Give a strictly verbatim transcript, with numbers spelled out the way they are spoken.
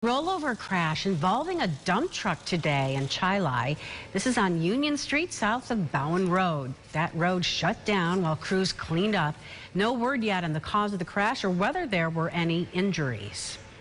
Rollover crash involving a dump truck today in Chilai. This is on Union Street south of Bowen Road. That road shut down while crews cleaned up. No word yet on the cause of the crash or whether there were any injuries.